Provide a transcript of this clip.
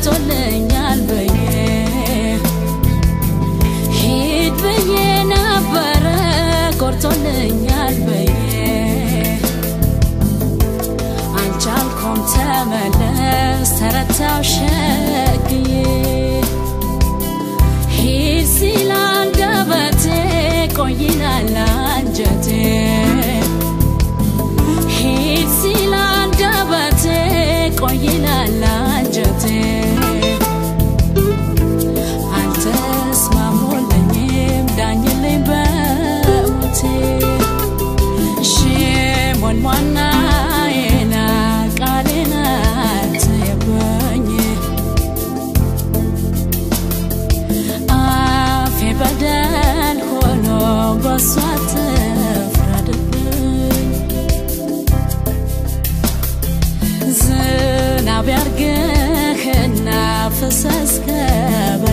ቀርቶልኛል በዬ ሂድ በዬ ነበረ ቆርጦልኛል በዬ አንቻልኩም ተመለስ ተረታው ሸግዬ ሂድ ሲል አንደበቴ ቆይላል አንጀቴ ሂድ ሲል አንደበቴ ቆይላል አንጀቴ አልተስማሙልኝም ዳኝልኝ በሞቴ ሽሞን ዋናዬና ቃሌን አትየበኝ አፌ በደል ሆኖ በሷ አትፍረድብኝ ዝናብ ያርግህና ፍሰስ